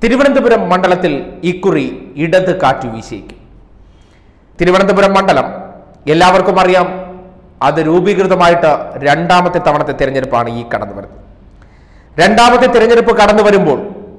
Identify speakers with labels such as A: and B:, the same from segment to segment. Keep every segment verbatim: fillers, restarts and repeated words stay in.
A: തിരുവനന്തപുരം മണ്ഡലത്തിൽ ഇക്കുറി ഇടത് കാറ്റു വീശിയേക്കും. തിരുവനന്തപുരം മണ്ഡലം എല്ലാവർക്കും അറിയാം, അത് രൂപീകൃതമായിട്ട് രണ്ടാമത്തെ തവണത്തെ തെരഞ്ഞെടുപ്പാണ് ഈ കടന്നു വരുന്നത്. രണ്ടാമത്തെ തെരഞ്ഞെടുപ്പ് കടന്നു വരുമ്പോൾ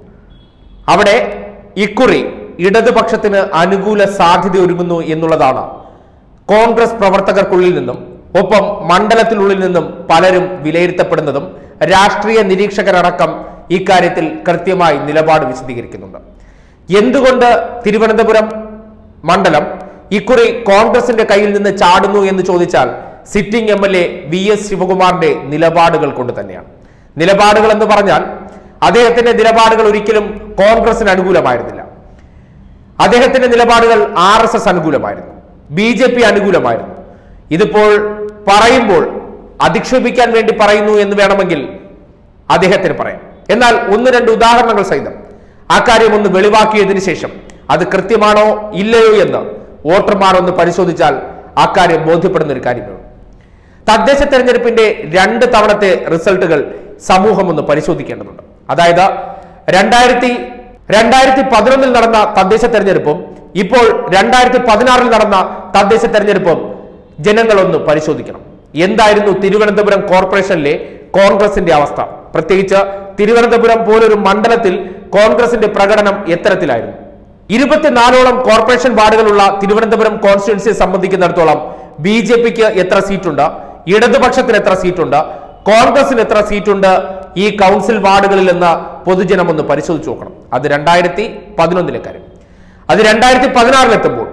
A: അവിടെ ഇക്കുറി ഇടതുപക്ഷത്തിന് അനുകൂല സാധ്യത ഒരുങ്ങുന്നു എന്നുള്ളതാണ് കോൺഗ്രസ് പ്രവർത്തകർക്കുള്ളിൽ നിന്നും ഒപ്പം മണ്ഡലത്തിനുള്ളിൽ നിന്നും പലരും വിലയിരുത്തപ്പെടുന്നതും രാഷ്ട്രീയ നിരീക്ഷകരടക്കം ഇക്കാര്യത്തിൽ കൃത്യമായി നിലപാട് വിശദീകരിക്കുന്നുണ്ട്. എന്തുകൊണ്ട് തിരുവനന്തപുരം മണ്ഡലം ഇക്കുറി കോൺഗ്രസിന്റെ കയ്യിൽ നിന്ന് ചാടുന്നു എന്ന് ചോദിച്ചാൽ sitting M L A V S ശിവകുമാറിന്റെ നിലപാടുകൾ കൊണ്ട് തന്നെയാണ്. നിലപാടുകൾ എന്ന് പറഞ്ഞാൽ അദ്ദേഹത്തിന്റെ നിലപാടുകൾ ഒരിക്കലും കോൺഗ്രസിന് അനുകൂലമായിരുന്നില്ല. അദ്ദേഹത്തിന്റെ നിലപാടുകൾ ആർ എസ് എസ് അനുകൂലമായിരുന്നു, ബി ജെ പി അനുകൂലമായിരുന്നു. ഇതിപ്പോൾ പറയുമ്പോൾ അധിക്ഷേപിക്കാൻ വേണ്ടി പറയുന്നു എന്ന് വേണമെങ്കിൽ അദ്ദേഹത്തിന് പറയാം. എന്നാൽ ഒന്ന് രണ്ട് ഉദാഹരണങ്ങൾ സഹിതം ആ കാര്യം ഒന്ന് വെളിവാക്കിയതിനു ശേഷം അത് കൃത്യമാണോ ഇല്ലയോ എന്ന് വോട്ടർമാർ ഒന്ന് പരിശോധിച്ചാൽ ആ കാര്യം ബോധ്യപ്പെടുന്ന ഒരു കാര്യമാണ്. തദ്ദേശ തെരഞ്ഞെടുപ്പിന്റെ രണ്ട് തവണത്തെ റിസൾട്ടുകൾ സമൂഹം ഒന്ന് പരിശോധിക്കേണ്ടതുണ്ട്. അതായത് രണ്ടായിരത്തി രണ്ടായിരത്തി പതിനൊന്നിൽ നടന്ന തദ്ദേശ തെരഞ്ഞെടുപ്പും ഇപ്പോൾ രണ്ടായിരത്തി പതിനാറിൽ നടന്ന തദ്ദേശ തെരഞ്ഞെടുപ്പും ജനങ്ങൾ ഒന്ന് പരിശോധിക്കണം. എന്തായിരുന്നു തിരുവനന്തപുരം കോർപ്പറേഷനിലെ കോൺഗ്രസിന്റെ അവസ്ഥ? പ്രത്യേകിച്ച് തിരുവനന്തപുരം പോലൊരു മണ്ഡലത്തിൽ കോൺഗ്രസിന്റെ പ്രകടനം എത്തരത്തിലായിരുന്നു? ഇരുപത്തിനാലോളം കോർപ്പറേഷൻ വാർഡുകളുള്ള തിരുവനന്തപുരം കോൺസ്റ്റിറ്റ്യുവൻസിയെ സംബന്ധിക്കുന്നിടത്തോളം ബി ജെ പിക്ക് എത്ര സീറ്റുണ്ട്, ഇടതുപക്ഷത്തിന് എത്ര സീറ്റുണ്ട്, കോൺഗ്രസിന് എത്ര സീറ്റുണ്ട് ഈ കൗൺസിൽ വാർഡുകളിൽ നിന്ന് പൊതുജനം ഒന്ന് പരിശോധിച്ചു നോക്കണം. അത് രണ്ടായിരത്തി പതിനൊന്നിലെ കാര്യം. അത് രണ്ടായിരത്തി പതിനാറിലെത്തുമ്പോൾ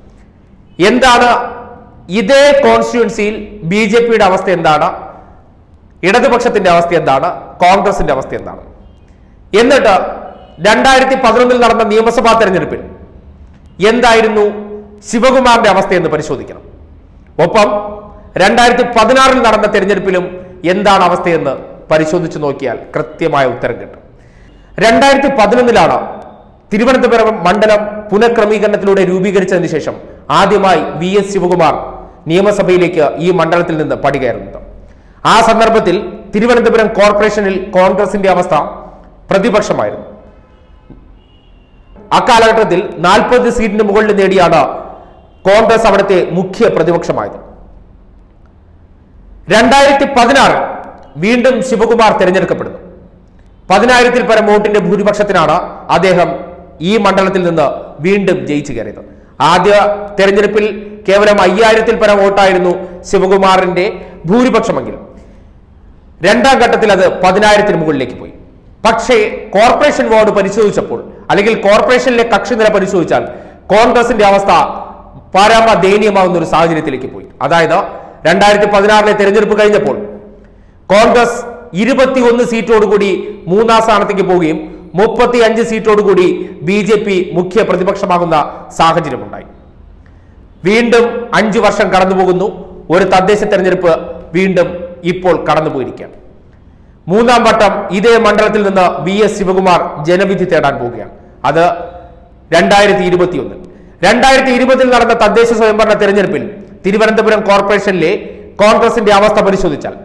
A: എന്താണ് ഇതേ കോൺസ്റ്റിറ്റ്യുവൻസിയിൽ ബി ജെ പിയുടെ അവസ്ഥ എന്താണ്, ഇടതുപക്ഷത്തിന്റെ അവസ്ഥ എന്താണ്, കോൺഗ്രസിന്റെ അവസ്ഥ എന്താണ്? എന്നിട്ട് രണ്ടായിരത്തി പതിനൊന്നിൽ നടന്ന നിയമസഭാ തെരഞ്ഞെടുപ്പിൽ എന്തായിരുന്നു ശിവകുമാറിന്റെ അവസ്ഥ എന്ന് പരിശോധിക്കണം. ഒപ്പം രണ്ടായിരത്തി പതിനാറിൽ നടന്ന തെരഞ്ഞെടുപ്പിലും എന്താണ് അവസ്ഥയെന്ന് പരിശോധിച്ചു നോക്കിയാൽ കൃത്യമായ ഉത്തരം കിട്ടും. രണ്ടായിരത്തി പതിനൊന്നിലാണ് തിരുവനന്തപുരം മണ്ഡലം പുനഃക്രമീകരണത്തിലൂടെ രൂപീകരിച്ചതിന് ശേഷം ആദ്യമായി വി എസ് ശിവകുമാർ നിയമസഭയിലേക്ക് ഈ മണ്ഡലത്തിൽ നിന്ന് പടികയറുന്നത്. ആ സന്ദർഭത്തിൽ തിരുവനന്തപുരം കോർപ്പറേഷനിൽ കോൺഗ്രസിന്റെ അവസ്ഥ പ്രതിപക്ഷമായിരുന്നു. അക്കാലഘട്ടത്തിൽ നാൽപ്പത് സീറ്റിന് മുകളിൽ നേടിയാണ് കോൺഗ്രസ് അവിടുത്തെ മുഖ്യ പ്രതിപക്ഷമായത്. രണ്ടായിരത്തി പതിനാറ് വീണ്ടും ശിവകുമാർ തിരഞ്ഞെടുക്കപ്പെടുന്നു. പതിനായിരത്തിൽ പരം വോട്ടിന്റെ ഭൂരിപക്ഷത്തിനാണ് അദ്ദേഹം ഈ മണ്ഡലത്തിൽ നിന്ന് വീണ്ടും ജയിച്ചു കയറിയത്. ആദ്യ തെരഞ്ഞെടുപ്പിൽ കേവലം അയ്യായിരത്തിൽ പരം വോട്ടായിരുന്നു ശിവകുമാറിന്റെ ഭൂരിപക്ഷമെങ്കിൽ രണ്ടാം ഘട്ടത്തിൽ അത് പതിനായിരത്തിന് മുകളിലേക്ക് പോയി. പക്ഷേ കോർപ്പറേഷൻ വാർഡ് പരിശോധിച്ചപ്പോൾ അല്ലെങ്കിൽ കോർപ്പറേഷനിലെ കക്ഷിനില പരിശോധിച്ചാൽ കോൺഗ്രസിന്റെ അവസ്ഥ പരമ ദയനീയമാവുന്ന ഒരു സാഹചര്യത്തിലേക്ക് പോയി. അതായത് രണ്ടായിരത്തി പതിനാറിലെ തെരഞ്ഞെടുപ്പ് കഴിഞ്ഞപ്പോൾ കോൺഗ്രസ് ഇരുപത്തിയൊന്ന് സീറ്റോടുകൂടി മൂന്നാം സ്ഥാനത്തേക്ക് പോവുകയും മുപ്പത്തി അഞ്ച് സീറ്റോടുകൂടി ബി ജെ പി മുഖ്യ പ്രതിപക്ഷമാകുന്ന സാഹചര്യമുണ്ടായി. വീണ്ടും അഞ്ചു വർഷം കടന്നുപോകുന്നു. ഒരു തദ്ദേശ തെരഞ്ഞെടുപ്പ് വീണ്ടും ഇപ്പോൾ കടന്നുപോയിരിക്കുകയാണ്. മൂന്നാം വട്ടം ഇതേ മണ്ഡലത്തിൽ നിന്ന് വി എസ് ശിവകുമാർ ജനവിധി തേടാൻ പോവുകയാണ്. അത് രണ്ടായിരത്തി ഇരുപത്തി ഒന്നിൽ രണ്ടായിരത്തി ഇരുപതിൽ നടന്ന തദ്ദേശ സ്വയംഭരണ തെരഞ്ഞെടുപ്പിൽ തിരുവനന്തപുരം കോർപ്പറേഷനിലെ കോൺഗ്രസിന്റെ അവസ്ഥ പരിശോധിച്ചാൽ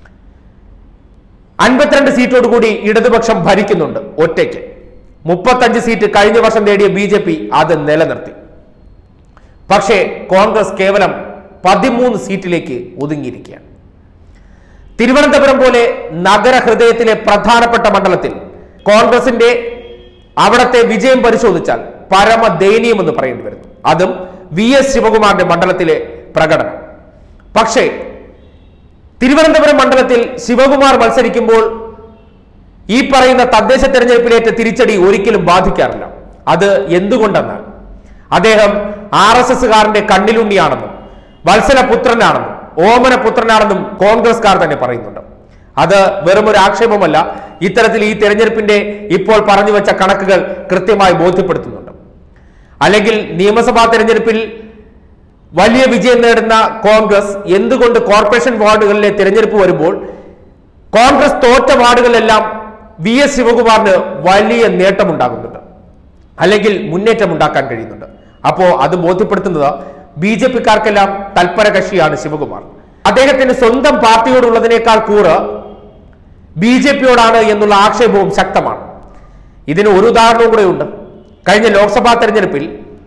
A: അൻപത്തിരണ്ട് സീറ്റോടുകൂടി ഇടതുപക്ഷം ഭരിക്കുന്നുണ്ട് ഒറ്റയ്ക്ക്. മുപ്പത്തഞ്ച് സീറ്റ് കഴിഞ്ഞ വർഷം നേടിയ ബി ജെ പി അത് നിലനിർത്തി. പക്ഷേ കോൺഗ്രസ് കേവലം പതിമൂന്ന് സീറ്റിലേക്ക് ഒതുങ്ങിയിരിക്കുകയാണ്. തിരുവനന്തപുരം പോലെ നഗരഹൃദയത്തിലെ പ്രധാനപ്പെട്ട മണ്ഡലത്തിൽ കോൺഗ്രസിന്റെ അവിടത്തെ വിജയം പരിശോധിച്ചാൽ പരമ ദയനീയമെന്ന് പറയേണ്ടി വരുന്നു. അതും വി എസ് ശിവകുമാറിന്റെ മണ്ഡലത്തിലെ പ്രകടനം. പക്ഷേ തിരുവനന്തപുരം മണ്ഡലത്തിൽ ശിവകുമാർ മത്സരിക്കുമ്പോൾ ഈ പറയുന്ന തദ്ദേശ തെരഞ്ഞെടുപ്പിലേറ്റ തിരിച്ചടി ഒരിക്കലും ബാധിക്കാറില്ല. അത് എന്തുകൊണ്ടെന്നാൽ അദ്ദേഹം ആർ എസ് എസുകാരന്റെ കണ്ണിലുണ്ണിയാണെന്നും വത്സലപുത്രനാണെന്നും ഓമന പുത്രനാണെന്നും കോൺഗ്രസ്കാർ തന്നെ പറയുന്നുണ്ട്. അത് വെറും ഒരു ആക്ഷേപമല്ല. ഇത്തരത്തിൽ ഈ തെരഞ്ഞെടുപ്പിന്റെ ഇപ്പോൾ പറഞ്ഞു വെച്ച കണക്കുകൾ കൃത്യമായി ബോധ്യപ്പെടുത്തുന്നുണ്ട്. അല്ലെങ്കിൽ നിയമസഭാ തെരഞ്ഞെടുപ്പിൽ വലിയ വിജയം നേടുന്ന കോൺഗ്രസ് എന്തുകൊണ്ട് കോർപ്പറേഷൻ വാർഡുകളിലെ തെരഞ്ഞെടുപ്പ് വരുമ്പോൾ കോൺഗ്രസ് തോറ്റ വാർഡുകളിലെല്ലാം വി എസ് ശിവകുമാറിന് വലിയ നേട്ടമുണ്ടാകുന്നുണ്ട്, അല്ലെങ്കിൽ മുന്നേറ്റം ഉണ്ടാക്കാൻ കഴിയുന്നുണ്ട്? അപ്പോ അത് ബോധ്യപ്പെടുത്തുന്നത് ബി ജെ പിക്കാർക്കെല്ലാം തൽപര കക്ഷിയാണ് ശിവകുമാർ. അദ്ദേഹത്തിന് സ്വന്തം പാർട്ടിയോടുള്ളതിനേക്കാൾ കൂറ് ബി ജെ പിയോടാണ് എന്നുള്ള ആക്ഷേപവും ശക്തമാണ്. ഇതിന് ഒരു ഉദാഹരണവും കൂടെ ഉണ്ട്. കഴിഞ്ഞ ലോക്സഭാ തെരഞ്ഞെടുപ്പിൽ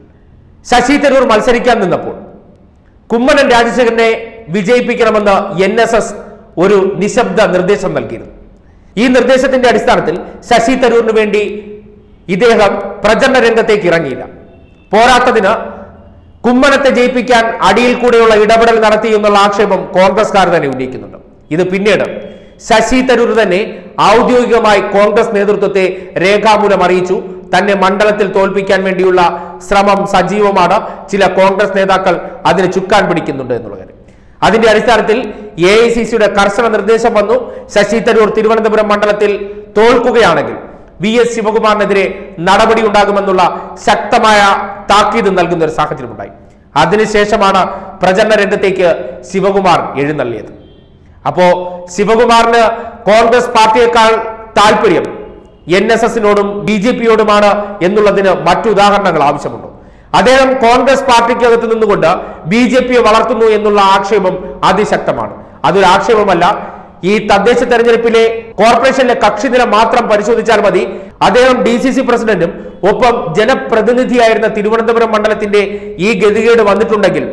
A: ശശി തരൂർ മത്സരിക്കാൻ നിന്നപ്പോൾ കുമ്മനം രാജശേഖരനെ വിജയിപ്പിക്കണമെന്ന് എൻ എസ് എസ് ഒരു നിശബ്ദ നിർദ്ദേശം നൽകിയിരുന്നു. ഈ നിർദ്ദേശത്തിന്റെ അടിസ്ഥാനത്തിൽ ശശി തരൂരിന് വേണ്ടി ഇദ്ദേഹം പ്രചരണ രംഗത്തേക്ക് ഇറങ്ങിയില്ല. പോരാത്തതിന് കുമ്മനത്തെ ജയിപ്പിക്കാൻ അടിയിൽ കൂടെയുള്ള ഇടപെടൽ നടത്തി എന്നുള്ള ആക്ഷേപം കോൺഗ്രസ്കാർ തന്നെ ഉന്നയിക്കുന്നുണ്ട്. ഇത് പിന്നീട് ശശി തരൂർ തന്നെ ഔദ്യോഗികമായി കോൺഗ്രസ് നേതൃത്വത്തെ രേഖാമൂലം അറിയിച്ചു. തന്നെ മണ്ഡലത്തിൽ തോൽപ്പിക്കാൻ വേണ്ടിയുള്ള ശ്രമം സജീവമാണ്, ചില കോൺഗ്രസ് നേതാക്കൾ അതിന് ചുക്കാൻ പിടിക്കുന്നുണ്ട് എന്നുള്ള കാര്യം. അതിന്റെ അടിസ്ഥാനത്തിൽ എ ഐ സി സിയുടെ കർശന നിർദ്ദേശം വന്നു. ശശി തരൂർ തിരുവനന്തപുരം മണ്ഡലത്തിൽ തോൽക്കുകയാണെങ്കിൽ വി എസ് ശിവകുമാറിനെതിരെ നടപടി ഉണ്ടാകുമെന്നുള്ള ശക്തമായ താക്കീത് നൽകുന്ന ഒരു സാഹചര്യം ഉണ്ടായി. അതിനുശേഷമാണ് പ്രചരണ രംഗത്തേക്ക് ശിവകുമാർ എഴുന്നള്ളിയത്. അപ്പോ ശിവകുമാറിന് കോൺഗ്രസ് പാർട്ടിയേക്കാൾ താല്പര്യം എൻ എസ് എസിനോടും ബി ജെ പിയോടുമാണ് എന്നുള്ളതിന് മറ്റു ഉദാഹരണങ്ങൾ ആവശ്യമുണ്ടോ? അദ്ദേഹം കോൺഗ്രസ് പാർട്ടിക്കകത്ത് നിന്നുകൊണ്ട് ബി ജെ പിയെ വളർത്തുന്നു എന്നുള്ള ആക്ഷേപം അതിശക്തമാണ്. അതൊരു ആക്ഷേപമല്ല. ഈ തദ്ദേശ തെരഞ്ഞെടുപ്പിലെ കോർപ്പറേഷനിലെ കക്ഷിനില മാത്രം പരിശോധിച്ചാൽ മതി. അദ്ദേഹം ഡി സി സി പ്രസിഡന്റും ഒപ്പം ജനപ്രതിനിധിയായിരുന്ന തിരുവനന്തപുരം മണ്ഡലത്തിന്റെ ഈ ഗതികേട് വന്നിട്ടുണ്ടെങ്കിൽ,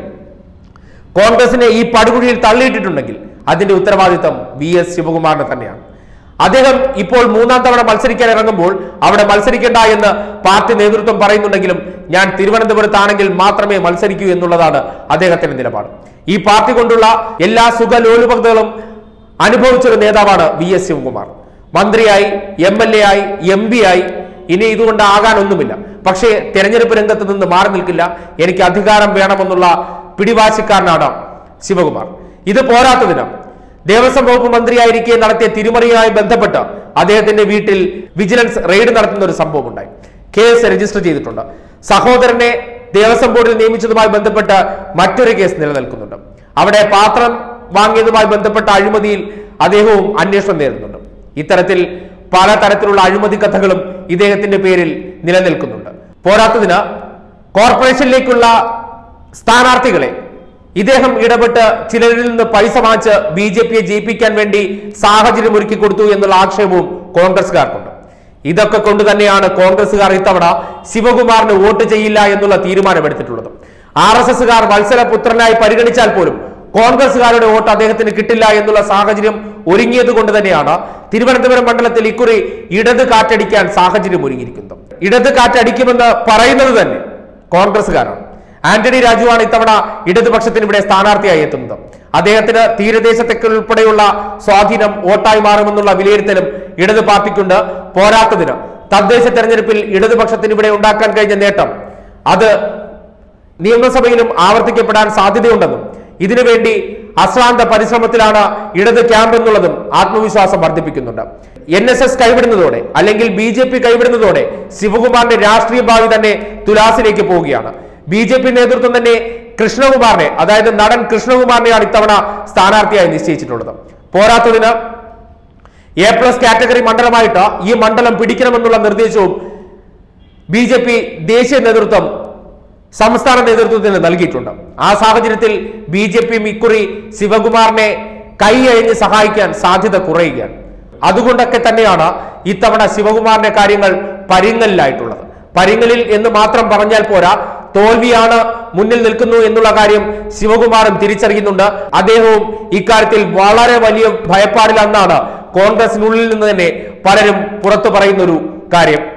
A: കോൺഗ്രസിനെ ഈ പടുകുഴിയിൽ തള്ളിയിട്ടിട്ടുണ്ടെങ്കിൽ അതിന്റെ ഉത്തരവാദിത്തം വി എസ് ശിവകുമാറിന് തന്നെയാണ്. അദ്ദേഹം ഇപ്പോൾ മൂന്നാം തവണ മത്സരിക്കാൻ ഇറങ്ങുമ്പോൾ അവിടെ മത്സരിക്കേണ്ട എന്ന് പാർട്ടി നേതൃത്വം പറയുന്നുണ്ടെങ്കിലും ഞാൻ തിരുവനന്തപുരത്താണെങ്കിൽ മാത്രമേ മത്സരിക്കൂ എന്നുള്ളതാണ് അദ്ദേഹത്തിന്റെ നിലപാട്. ഈ പാർട്ടി കൊണ്ടുള്ള എല്ലാ സുഖലോലുപതകളും അനുഭവിച്ചൊരു നേതാവാണ് വി എസ് ശിവകുമാർ. മന്ത്രിയായി, എം എൽ എ ആയി, എം പി ആയി. ഇനി ഇതുകൊണ്ട് ആകാനൊന്നുമില്ല. പക്ഷേ തെരഞ്ഞെടുപ്പ് രംഗത്ത് നിന്ന് മാറി നിൽക്കില്ല. എനിക്ക് അധികാരം വേണമെന്നുള്ള പിടിവാശിക്കാരനാണ് ശിവകുമാർ. ഇത് പോരാത്തതിന് ദേവസ്വം വകുപ്പ് മന്ത്രിയായിരിക്കെ നടത്തിയ തിരിമറിയുമായി ബന്ധപ്പെട്ട് അദ്ദേഹത്തിന്റെ വീട്ടിൽ വിജിലൻസ് റെയ്ഡ് നടത്തുന്ന ഒരു സംഭവം ഉണ്ടായി. കേസ് രജിസ്റ്റർ ചെയ്തിട്ടുണ്ട്. സഹോദരനെ ദേവസ്വം ബോർഡിൽ നിയമിച്ചതുമായി ബന്ധപ്പെട്ട് മറ്റൊരു കേസ് നിലനിൽക്കുന്നുണ്ട്. അവിടെ പാത്രം വാങ്ങിയതുമായി ബന്ധപ്പെട്ട അഴിമതിയിൽ അദ്ദേഹവും അന്വേഷണം നേരിടുന്നുണ്ട്. ഇത്തരത്തിൽ പല തരത്തിലുള്ള അഴിമതി കഥകളും ഇദ്ദേഹത്തിന്റെ പേരിൽ നിലനിൽക്കുന്നുണ്ട്. പോരാത്തതിന് കോർപ്പറേഷനിലേക്കുള്ള സ്ഥാനാർത്ഥികളെ ഇദ്ദേഹം ഇടപെട്ട് ചിലരിൽ നിന്ന് പൈസ വാങ്ങിച്ച് ബി ജെ പിയെ ജയിപ്പിക്കാൻ വേണ്ടി സാഹചര്യം ഒരുക്കി കൊടുത്തു എന്നുള്ള ആക്ഷേപവും കോൺഗ്രസ്സുകാർക്കുണ്ട്. ഇതൊക്കെ കൊണ്ട് തന്നെയാണ് കോൺഗ്രസ്സുകാർ ഇത്തവണ ശിവകുമാറിന് വോട്ട് ചെയ്യില്ല എന്നുള്ള തീരുമാനമെടുത്തിട്ടുള്ളത്. ആർ എസ് എസുകാർ വത്സലപുത്രനായി പരിഗണിച്ചാൽ പോലും കോൺഗ്രസ്സുകാരുടെ വോട്ട് അദ്ദേഹത്തിന് കിട്ടില്ല എന്നുള്ള സാഹചര്യം ഒരുങ്ങിയത് കൊണ്ട് തന്നെയാണ് തിരുവനന്തപുരം മണ്ഡലത്തിൽ ഇക്കുറി ഇടത് കാറ്റടിക്കാൻ സാഹചര്യം ഒരുങ്ങിയിരിക്കുന്നത്. ഇടത് കാറ്റടിക്കുമെന്ന് പറയുന്നത് തന്നെ കോൺഗ്രസ്സുകാരാണ്. ആന്റണി രാജുവാണ് ഇത്തവണ ഇടതുപക്ഷത്തിന് ഇവിടെ സ്ഥാനാർത്ഥിയായി എത്തുന്നത്. അദ്ദേഹത്തിന് തീരദേശത്തേക്ക് ഉൾപ്പെടെയുള്ള സ്വാധീനം വോട്ടായി മാറുമെന്നുള്ള വിലയിരുത്തലും ഇടത് പാർട്ടിക്കുണ്ട്. പോരാത്തതിന് തദ്ദേശ തെരഞ്ഞെടുപ്പിൽ ഇടതുപക്ഷത്തിന് ഇവിടെ ഉണ്ടാക്കാൻ കഴിഞ്ഞ നേട്ടം അത് നിയമസഭയിലും ആവർത്തിക്കപ്പെടാൻ സാധ്യതയുണ്ടെന്നും ഇതിനുവേണ്ടി അശ്രാന്ത പരിശ്രമത്തിലാണ് ഇടത് ക്യാമ്പ് എന്നുള്ളതും ആത്മവിശ്വാസം വർദ്ധിപ്പിക്കുന്നുണ്ട്. എൻ എസ് എസ് കൈവിടുന്നതോടെ അല്ലെങ്കിൽ ബി ജെ പി കൈവിടുന്നതോടെ ശിവകുമാറിന്റെ രാഷ്ട്രീയ ഭാവി തന്നെ തുലാസിലേക്ക് പോവുകയാണ്. ബി ജെ പി നേതൃത്വം തന്നെ കൃഷ്ണകുമാറിനെ, അതായത് നടൻ കൃഷ്ണകുമാറിനെയാണ് ഇത്തവണ സ്ഥാനാർത്ഥിയായി നിശ്ചയിച്ചിട്ടുള്ളത്. പോരാത്തതിന് എ പ്ലസ് കാറ്റഗറി മണ്ഡലമായിട്ട് ഈ മണ്ഡലം പിടിക്കണമെന്നുള്ള നിർദ്ദേശവും ബി ജെ പി ദേശീയ നേതൃത്വം സംസ്ഥാന നേതൃത്വത്തിന് നൽകിയിട്ടുണ്ട്. ആ സാഹചര്യത്തിൽ ബി ജെ പി ഇക്കുറി ശിവകുമാറിനെ കൈ അഴിഞ്ഞ് സഹായിക്കാൻ സാധ്യത കുറയുകയാണ്. അതുകൊണ്ടൊക്കെ തന്നെയാണ് ഇത്തവണ ശിവകുമാറിന്റെ കാര്യങ്ങൾ പരിങ്ങലിലായിട്ടുള്ളത്. പരിങ്ങലിൽ എന്ന് മാത്രം പറഞ്ഞാൽ പോരാ, തോൽവിയാണ് മുന്നിൽ നിൽക്കുന്നു എന്നുള്ള കാര്യം ശിവകുമാറും തിരിച്ചറിയുന്നുണ്ട്. അദ്ദേഹവും ഇക്കാര്യത്തിൽ വളരെ വലിയ ഭയപ്പാടിലെന്നാണ് കോൺഗ്രസിനുള്ളിൽ നിന്ന് തന്നെ പലരും പുറത്തു പറയുന്ന ഒരു കാര്യം.